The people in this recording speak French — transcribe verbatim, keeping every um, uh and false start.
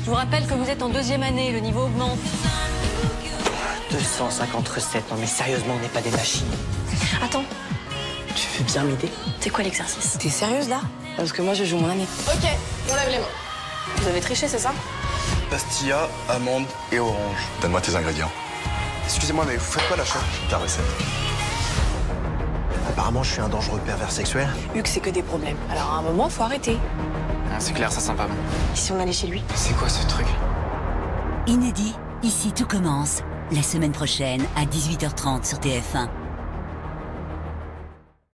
Je vous rappelle que vous êtes en deuxième année, le niveau augmente. deux cent cinquante recettes, non mais sérieusement, on n'est pas des machines. Attends, Tu veux bien m'aider? c'est quoi l'exercice? T'es sérieuse là? Parce que moi je joue mon année. Ok, on lève les mains. Vous avez triché, c'est ça? Pastilla, amande et orange. Donne-moi tes ingrédients. Excusez-moi, mais vous faites quoi, la chef? Ta recette. Apparemment, je suis un dangereux pervers sexuel. Hugues, c'est que des problèmes. Alors à un moment, faut arrêter. Ah, c'est clair, ça sent pas bon. Et si on allait chez lui? C'est quoi ce truc? Inédit, ici tout commence. La semaine prochaine à dix-huit heures trente sur T F un.